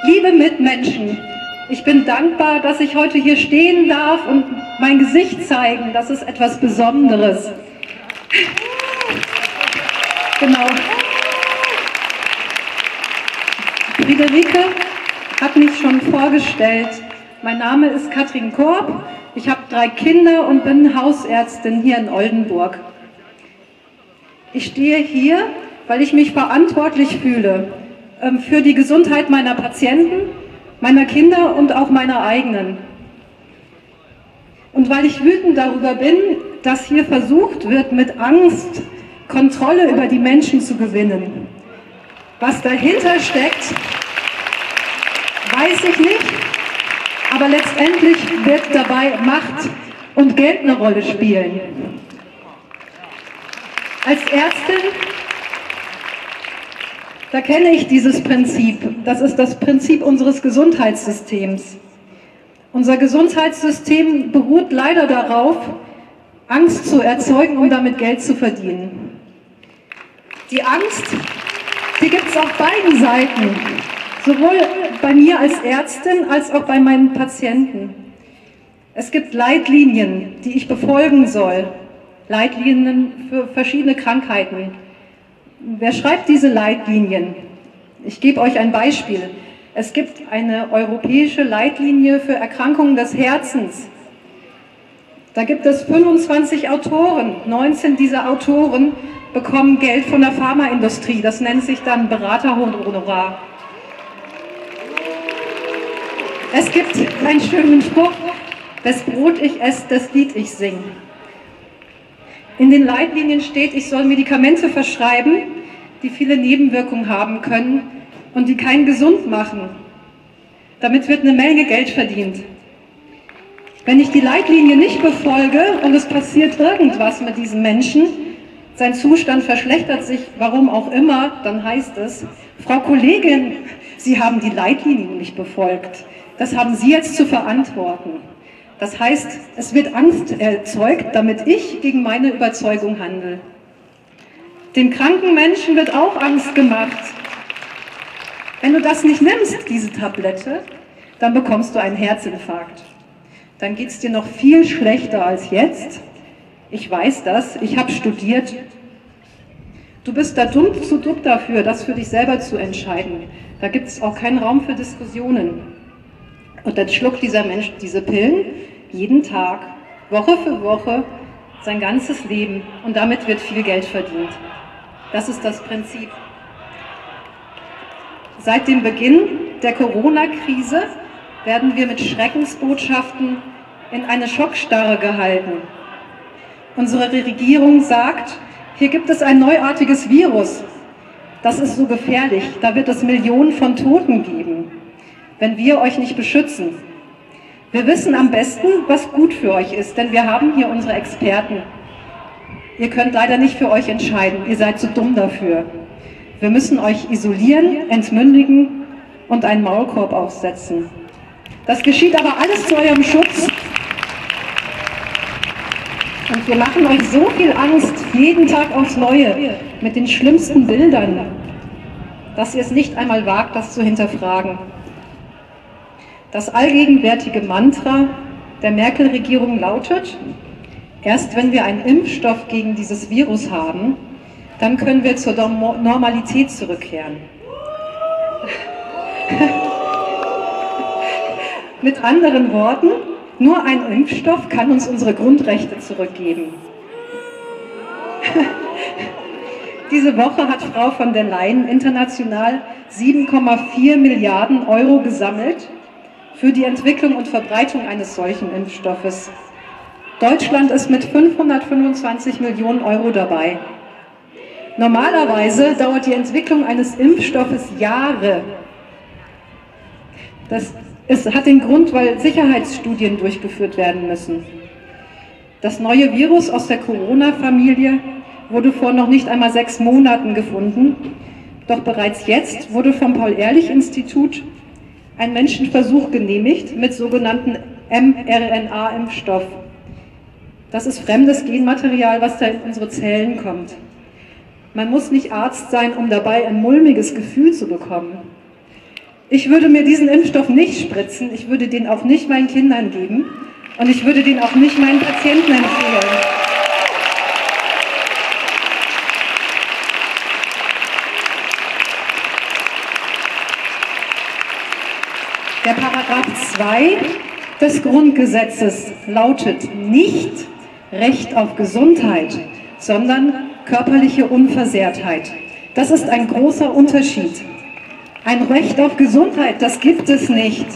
Liebe Mitmenschen, ich bin dankbar, dass ich heute hier stehen darf und mein Gesicht zeigen. Das ist etwas Besonderes. Genau. Friederike hat mich schon vorgestellt. Mein Name ist Katrin Korb. Ich habe 3 Kinder und bin Hausärztin hier in Oldenburg. Ich stehe hier, weil ich mich verantwortlich fühle für die Gesundheit meiner Patienten, meiner Kinder und auch meiner eigenen. Und weil ich wütend darüber bin, dass hier versucht wird, mit Angst Kontrolle über die Menschen zu gewinnen. Was dahinter steckt, weiß ich nicht, aber letztendlich wird dabei Macht und Geld eine Rolle spielen. Als Ärztin, da kenne ich dieses Prinzip. Das ist das Prinzip unseres Gesundheitssystems. Unser Gesundheitssystem beruht leider darauf, Angst zu erzeugen, um damit Geld zu verdienen. Die Angst, die gibt es auf beiden Seiten, sowohl bei mir als Ärztin als auch bei meinen Patienten. Es gibt Leitlinien, die ich befolgen soll, Leitlinien für verschiedene Krankheiten. Wer schreibt diese Leitlinien? Ich gebe euch ein Beispiel. Es gibt eine europäische Leitlinie für Erkrankungen des Herzens. Da gibt es 25 Autoren. 19 dieser Autoren bekommen Geld von der Pharmaindustrie. Das nennt sich dann Beraterhonorar. Es gibt einen schönen Spruch: Wes Brot ich esse, das Lied ich sing. In den Leitlinien steht, ich soll Medikamente verschreiben, die viele Nebenwirkungen haben können und die keinen gesund machen. Damit wird eine Menge Geld verdient. Wenn ich die Leitlinie nicht befolge und es passiert irgendwas mit diesem Menschen, sein Zustand verschlechtert sich, warum auch immer, dann heißt es: Frau Kollegin, Sie haben die Leitlinien nicht befolgt. Das haben Sie jetzt zu verantworten. Das heißt, es wird Angst erzeugt, damit ich gegen meine Überzeugung handle. Dem kranken Menschen wird auch Angst gemacht. Wenn du das nicht nimmst, diese Tablette, dann bekommst du einen Herzinfarkt. Dann geht es dir noch viel schlechter als jetzt. Ich weiß das, ich habe studiert. Du bist da zu dumm dafür, das für dich selber zu entscheiden. Da gibt es auch keinen Raum für Diskussionen. Und dann schluckt dieser Mensch diese Pillen jeden Tag, Woche für Woche, sein ganzes Leben. Und damit wird viel Geld verdient. Das ist das Prinzip. Seit dem Beginn der Corona-Krise werden wir mit Schreckensbotschaften in eine Schockstarre gehalten. Unsere Regierung sagt, hier gibt es ein neuartiges Virus. Das ist so gefährlich, da wird es Millionen von Toten geben, wenn wir euch nicht beschützen. Wir wissen am besten, was gut für euch ist, denn wir haben hier unsere Experten. Ihr könnt leider nicht für euch entscheiden, ihr seid zu dumm dafür. Wir müssen euch isolieren, entmündigen und einen Maulkorb aufsetzen. Das geschieht aber alles zu eurem Schutz. Und wir machen euch so viel Angst, jeden Tag aufs Neue, mit den schlimmsten Bildern, dass ihr es nicht einmal wagt, das zu hinterfragen. Das allgegenwärtige Mantra der Merkel-Regierung lautet: Erst wenn wir einen Impfstoff gegen dieses Virus haben, dann können wir zur Normalität zurückkehren. Mit anderen Worten, nur ein Impfstoff kann uns unsere Grundrechte zurückgeben. Diese Woche hat Frau von der Leyen international 7,4 Milliarden Euro gesammelt für die Entwicklung und Verbreitung eines solchen Impfstoffes. Deutschland ist mit 525 Millionen Euro dabei. Normalerweise dauert die Entwicklung eines Impfstoffes Jahre. Es hat den Grund, weil Sicherheitsstudien durchgeführt werden müssen. Das neue Virus aus der Corona-Familie wurde vor noch nicht einmal 6 Monaten gefunden. Doch bereits jetzt wurde vom Paul-Ehrlich-Institut ein Menschenversuch genehmigt mit sogenannten mRNA-Impfstoff. Das ist fremdes Genmaterial, was da in unsere Zellen kommt. Man muss nicht Arzt sein, um dabei ein mulmiges Gefühl zu bekommen. Ich würde mir diesen Impfstoff nicht spritzen, ich würde den auch nicht meinen Kindern geben und ich würde den auch nicht meinen Patienten empfehlen. Der Paragraph 2 des Grundgesetzes lautet nicht Recht auf Gesundheit, sondern körperliche Unversehrtheit. Das ist ein großer Unterschied. Ein Recht auf Gesundheit, das gibt es nicht.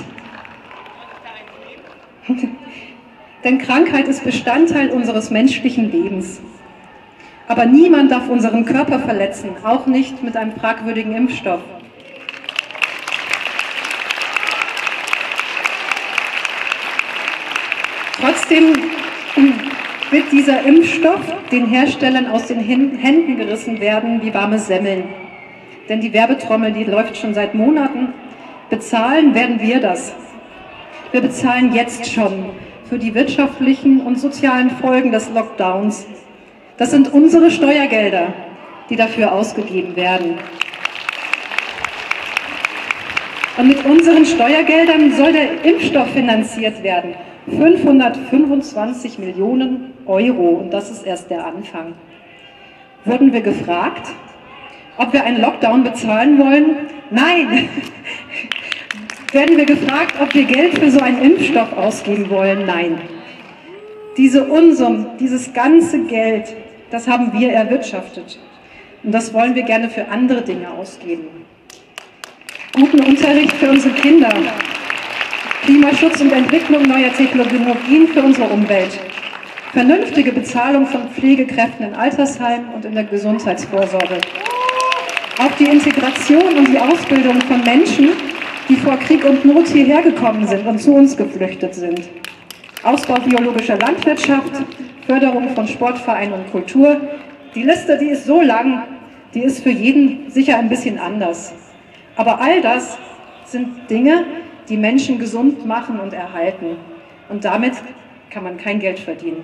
Denn Krankheit ist Bestandteil unseres menschlichen Lebens. Aber niemand darf unseren Körper verletzen, auch nicht mit einem fragwürdigen Impfstoff. Trotzdem wird dieser Impfstoff den Herstellern aus den Händen gerissen werden wie warme Semmeln. Denn die Werbetrommel, die läuft schon seit Monaten. Bezahlen werden wir das. Wir bezahlen jetzt schon für die wirtschaftlichen und sozialen Folgen des Lockdowns. Das sind unsere Steuergelder, die dafür ausgegeben werden. Und mit unseren Steuergeldern soll der Impfstoff finanziert werden. 525 Millionen Euro, und das ist erst der Anfang. Wurden wir gefragt, ob wir einen Lockdown bezahlen wollen? Nein! Werden wir gefragt, ob wir Geld für so einen Impfstoff ausgeben wollen? Nein. Diese Unsummen, dieses ganze Geld, das haben wir erwirtschaftet. Und das wollen wir gerne für andere Dinge ausgeben. Guten Unterricht für unsere Kinder. Klimaschutz und Entwicklung neuer Technologien für unsere Umwelt. Vernünftige Bezahlung von Pflegekräften in Altersheimen und in der Gesundheitsvorsorge. Auch die Integration und die Ausbildung von Menschen, die vor Krieg und Not hierher gekommen sind und zu uns geflüchtet sind. Ausbau biologischer Landwirtschaft, Förderung von Sportvereinen und Kultur. Die Liste, die ist so lang, die ist für jeden sicher ein bisschen anders. Aber all das sind Dinge, die Menschen gesund machen und erhalten. Und damit kann man kein Geld verdienen.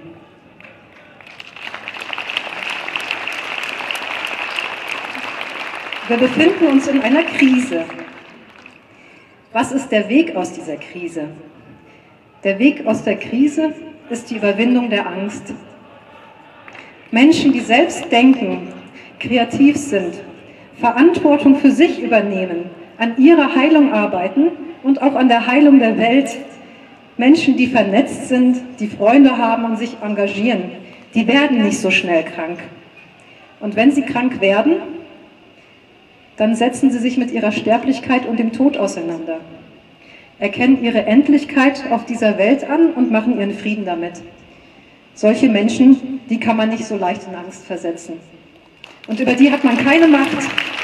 Wir befinden uns in einer Krise. Was ist der Weg aus dieser Krise? Der Weg aus der Krise ist die Überwindung der Angst. Menschen, die selbst denken, kreativ sind, Verantwortung für sich übernehmen, an ihrer Heilung arbeiten und auch an der Heilung der Welt. Menschen, die vernetzt sind, die Freunde haben und sich engagieren, die werden nicht so schnell krank. Und wenn sie krank werden, dann setzen sie sich mit ihrer Sterblichkeit und dem Tod auseinander, erkennen ihre Endlichkeit auf dieser Welt an und machen ihren Frieden damit. Solche Menschen, die kann man nicht so leicht in Angst versetzen. Und über die hat man keine Macht.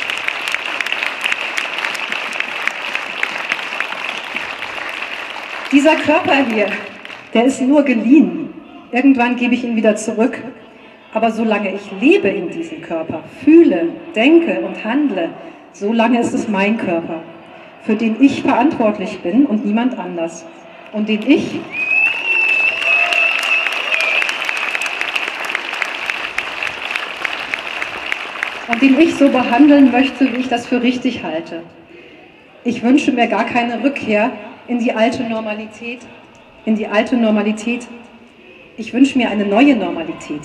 Dieser Körper hier, der ist nur geliehen. Irgendwann gebe ich ihn wieder zurück. Aber solange ich lebe in diesem Körper, fühle, denke und handle, solange ist es mein Körper, für den ich verantwortlich bin und niemand anders. Und den ich so behandeln möchte, wie ich das für richtig halte. Ich wünsche mir gar keine Rückkehr in die alte Normalität, Ich wünsche mir eine neue Normalität.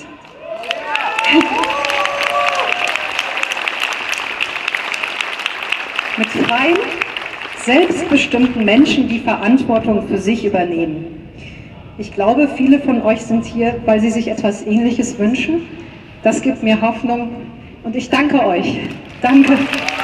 Mit freien, selbstbestimmten Menschen, die Verantwortung für sich übernehmen. Ich glaube, viele von euch sind hier, weil sie sich etwas Ähnliches wünschen. Das gibt mir Hoffnung und ich danke euch. Danke.